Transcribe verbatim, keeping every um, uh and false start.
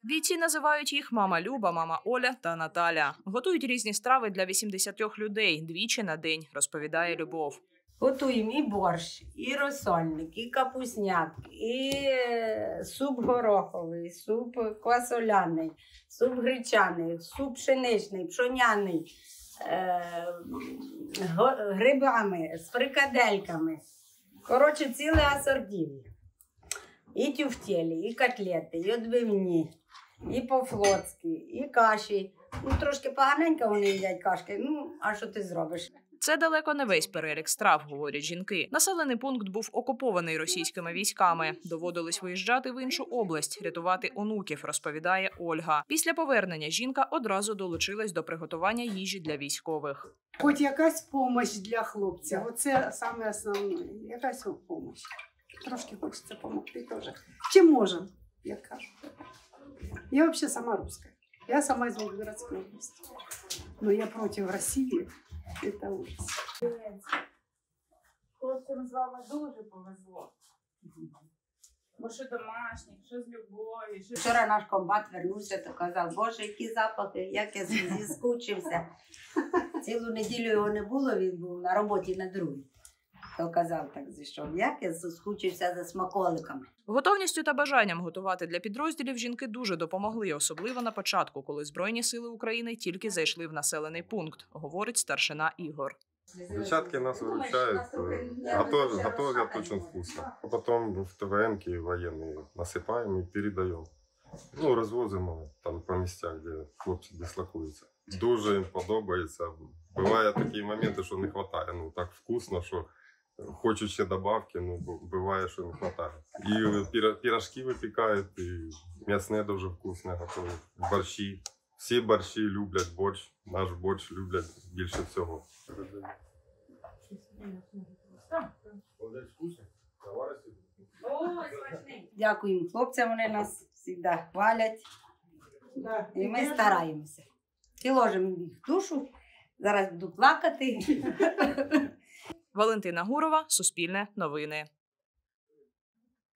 Бійці називають їх мама Люба, мама Оля та Наталя. Готують різні страви для вісімдесят людей двічі на день, розповідає Любов. Готуємо і борщ, і розсольник, і капусняк, і суп гороховий, суп квасоляний, суп гречаний, суп пшеничний, пшоняний, е грибами, з фрикадельками. Коротше, ціле асортів. І тюфтелі, і котлети, і відбивні, і по-флотськи, і каші. Ну, трошки поганенько вони їдять кашки, ну, а що ти зробиш? Це далеко не весь перелік страв, говорять жінки. Населений пункт був окупований російськими військами. Доводилось виїжджати в іншу область, рятувати онуків, розповідає Ольга. Після повернення жінка одразу долучилась до приготування їжі для військових. Хоч якась допомога для хлопця, оце саме основне, якась допомога. Трошки хочеться допомогти теж. Чим можемо, як кажуть. Я взагалі сама русская. Я сама из Волгоградской области. Но я против России. Это ужас. Хлопцям з вами дуже повезло. Бо що домашніх, що з любов'ю. Що... Вчора наш комбат вернувся, то казав, боже, які запахи, як я зіскучився. Цілу неділю його не було, він був на роботі на другій. То казав так, зійшов, як я скучився за смаколиками. Готовністю та бажанням готувати для підрозділів жінки дуже допомогли, особливо на початку, коли Збройні сили України тільки зайшли в населений пункт, говорить старшина Ігор. Дівчатки нас выручают, готовят, готовят очень вкусно. А потом в ТВМ-ки военные насыпаем и передаем. Ну, розвозимо там по місцях, де хлопці дислокуються. Дуже їм подобається. Бувають такі моменти, що не вистачає. Ну, так вкусно, що хочуть ще добавки, ну, буває, що не вистачає. І пирожки випікають, і м'ясне дуже вкусне готують, борщі. Всі борщі люблять борщ, наш борщ люблять більше всього. Дякуємо хлопцям, вони нас завжди хвалять. І ми стараємося. І ложимо їх в душу, зараз буду плакати. Валентина Гурова, Суспільне новини.